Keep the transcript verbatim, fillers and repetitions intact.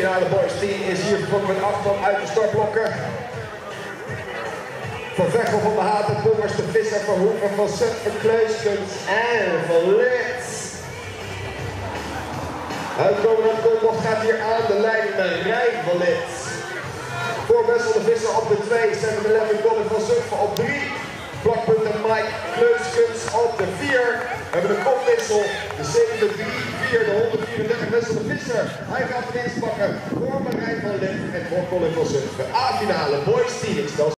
A-finale boys team is hier vertrokken met acht man uit de startblokken. Van Vechel, Van de Haten, Bommers, de Visser, Van Hoeven, Van Zet, Van Kleuskens en Van Lits. Uitkomende kopbocht gaat hier aan de lijn met Rijn van Lits. Voor Wessel de Visser op de twee, zeven eleven Colin van Zutphen op drie. Plakpunten Mike Kleuskens op de vier. We hebben de kopwissel, de zeven drie vier, de honderdvierendertig Wessel de Visser. Hij gaat het eens pakken voor Marijn van Lits en voor Colin van Zutphen. A-finale boys team.